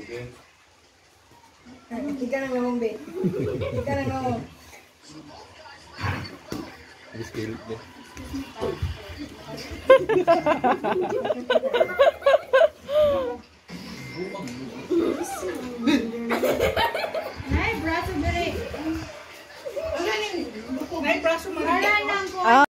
Ika nang ngomong, be. Ika nang ngomong. Biskilit deh. Nay, braso dere. Ano ni? Nay, braso mo.